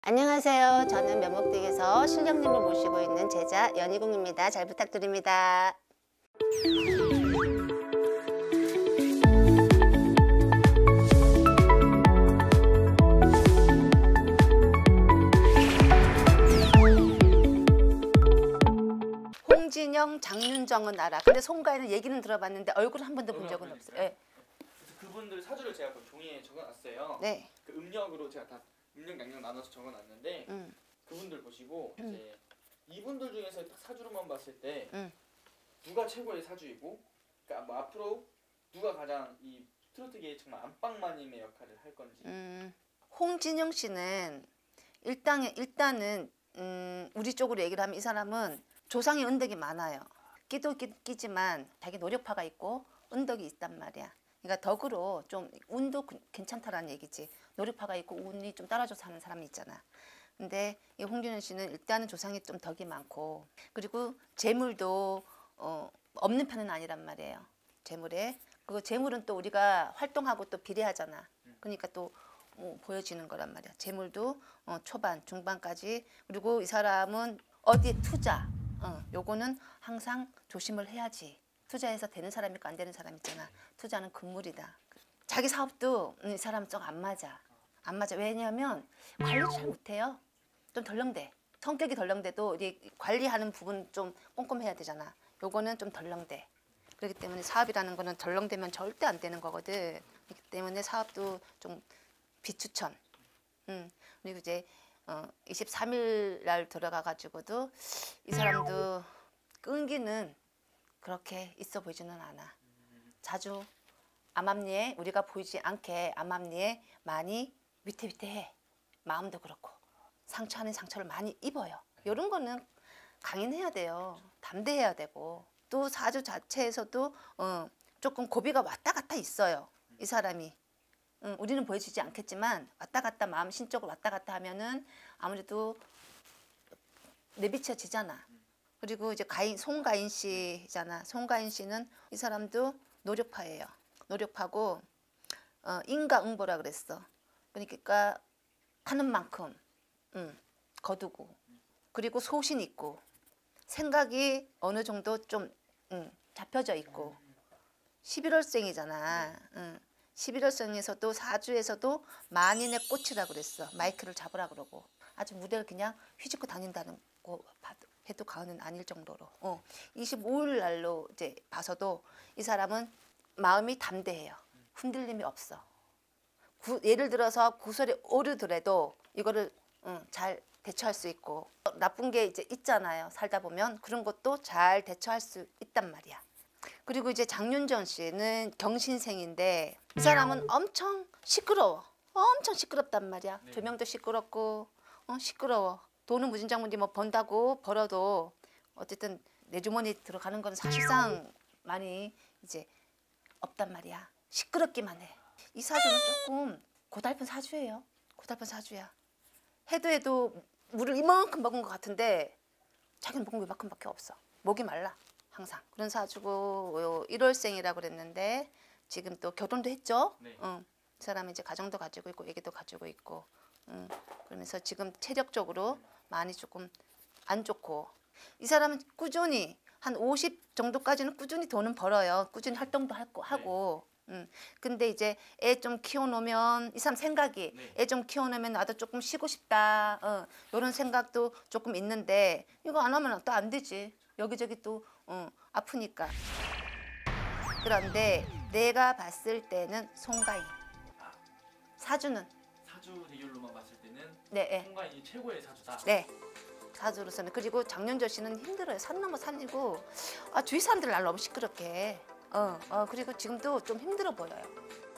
안녕하세요. 저는 면목댁에서 실령님을 모시고 있는 제자 연희궁입니다. 잘 부탁드립니다. 홍진영, 장윤정은 알아. 근데 송가인은 얘기는 들어봤는데 얼굴을 한 번도 본 적은 없어요. 네. 그래서 그분들 사주를 제가 그 종이에 적어놨어요. 네. 그 음력으로 제가 다 음력 양력 나눠서 적어놨는데 그분들 보시고 이제 이분들 중에서 딱 사주로만 봤을 때 누가 최고의 사주이고, 그러니까 뭐 앞으로 누가 가장 이 트로트계에 정말 안방마님의 역할을 할 건지. 홍진영 씨는 일단은 우리 쪽으로 얘기를 하면 이 사람은 조상의 은덕이 많아요. 끼도 끼지만 자기 노력파가 있고 은덕이 있단 말이야. 그러니까 덕으로 좀 운도 괜찮다라는 얘기지. 노력파가 있고 운이 좀 따라줘서 하는 사람이 있잖아. 근데 이 홍진영 씨는 일단은 조상이 좀 덕이 많고, 그리고 재물도 없는 편은 아니란 말이에요. 재물에. 그 재물은 또 우리가 활동하고 또 비례하잖아. 그러니까 또 보여지는 거란 말이야. 재물도 초반, 중반까지. 그리고 이 사람은 어디에 투자, 요거는 항상 조심을 해야지. 투자해서 되는 사람이 있고 안 되는 사람 있잖아. 투자는 금물이다. 자기 사업도 이 사람 좀 안 맞아. 안 맞아. 왜냐하면 관리를 잘 못해요. 좀 덜렁대. 성격이 덜렁대도 우리 관리하는 부분 좀 꼼꼼해야 되잖아. 요거는 좀 덜렁대. 그렇기 때문에 사업이라는 거는 덜렁대면 절대 안 되는 거거든. 그렇기 때문에 사업도 좀 비추천. 그리고 이제 23일 날 들어가 가지고도 이 사람도 끈기는 그렇게 있어 보이지는 않아. 자주 암암리에 우리가 보이지 않게 암암리에 많이 위태위태해. 마음도 그렇고 상처 아닌 상처를 많이 입어요. 이런 거는 강인해야 돼요. 담대해야 되고, 또 사주 자체에서도 조금 고비가 왔다 갔다 있어요. 이 사람이. 우리는 보여지지 않겠지만 왔다 갔다 마음 신적으로 왔다 갔다 하면은 아무래도 내비쳐지잖아. 그리고 이제 송가인 씨잖아. 송가인 씨는 이 사람도 노력파예요. 노력파고 인과응보라 그랬어. 그러니까 하는 만큼 거두고, 그리고 소신 있고 생각이 어느 정도 좀 잡혀져 있고 11월생이잖아. 11월생에서도 사주에서도 만인의 꽃이라 그랬어. 마이크를 잡으라 그러고 아주 무대를 그냥 휘젓고 다닌다는 거 해도 과언은 아닐 정도로 25일 날로 이제 봐서도 이 사람은 마음이 담대해요. 흔들림이 없어. 예를 들어서 구설이 오르더라도 이거를 잘 대처할 수 있고, 나쁜 게 이제 있잖아요. 살다 보면 그런 것도 잘 대처할 수 있단 말이야. 그리고 이제 장윤정 씨는 경신생인데 이 사람은 엄청 시끄러워. 엄청 시끄럽단 말이야. 네. 조명도 시끄럽고 시끄러워. 돈은 무진장물이 뭐 번다고 벌어도 어쨌든 내 주머니 들어가는 건 사실상 많이 이제 없단 말이야. 시끄럽기만 해. 이 사주는 조금 고달픈 사주예요. 고달픈 사주야. 해도 물을 이만큼 먹은 것 같은데 자기는 먹은 게 이만큼밖에 없어. 목이 말라. 항상. 그런 사주고 1월생이라고 그랬는데 지금 또 결혼도 했죠. 네. 이 사람은 이제 가정도 가지고 있고 애기도 가지고 있고 그러면서 지금 체력적으로 많이 조금 안 좋고, 이 사람은 꾸준히 한 50 정도까지는 꾸준히 돈은 벌어요. 꾸준히 활동도 하고. 근데 이제 애 좀 키워놓으면 이 사람 생각이 애 좀 키워놓으면 나도 조금 쉬고 싶다. 이런 생각도 조금 있는데 이거 안 하면 또 안 되지. 여기저기 또 아프니까. 그런데 내가 봤을 때는 송가인. 사주는 사주 대결로만 봤을 때는 네. 송가인이 최고의 사주다. 네. 사주로서는. 그리고 장윤정 씨는 힘들어요. 산 넘어 산이고 주위 사람들 날 너무 시끄럽게 해. 그리고 지금도 좀 힘들어 보여요.